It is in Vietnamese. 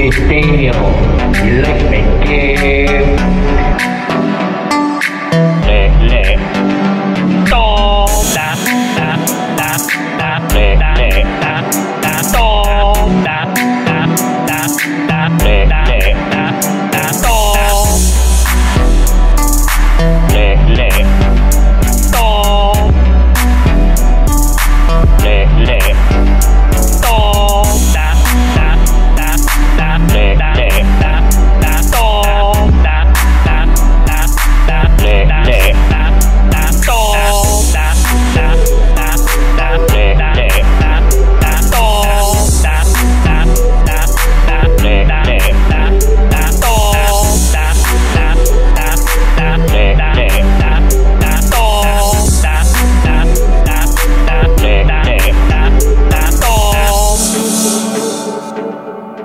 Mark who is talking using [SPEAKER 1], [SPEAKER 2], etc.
[SPEAKER 1] is Daniel. You like my game? Le to da da da da le da da to da da da da le da da to le to le to da da da da le da da to da da da da le da da to da da da da le da da to da da da da le da da to da da da da le da da to da da da da le da to